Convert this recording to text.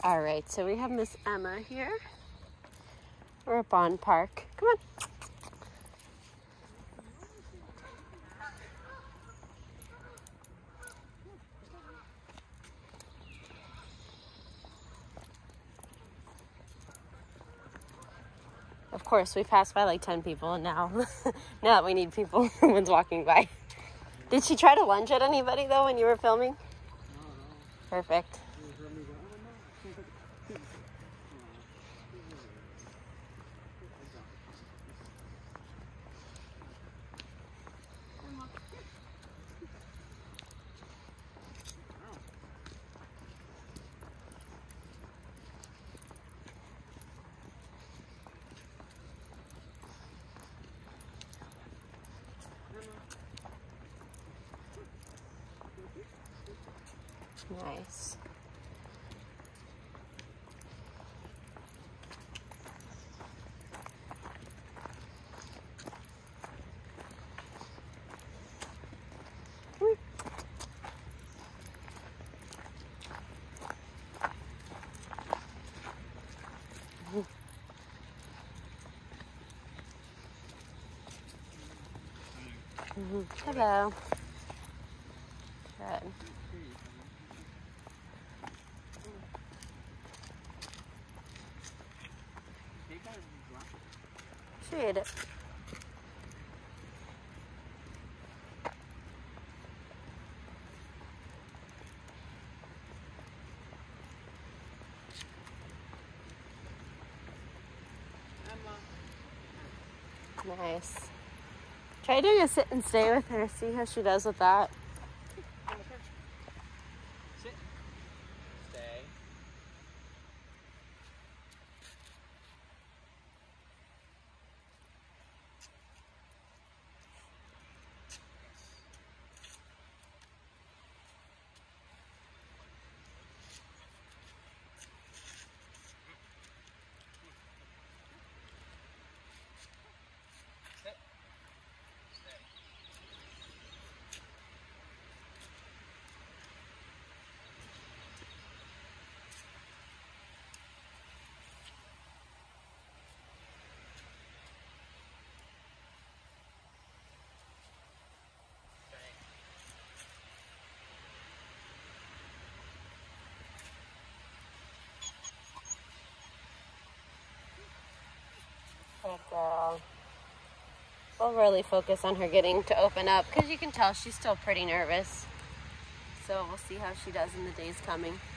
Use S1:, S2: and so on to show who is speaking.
S1: All right, so we have Miss Emma here. We're at Bond Park. Come on. Of course, we passed by like 10 people, and now that we need people, no one's walking by. Did she try to lunge at anybody, though, when you were filming? No. Perfect. Nice. Hello. Good. She ate it. Nice. Try doing a sit and stay with her. See how she does with that.
S2: Sit. Stay.
S1: Good girl. We'll really focus on her getting to open up because you can tell she's still pretty nervous. So we'll see how she does in the days coming.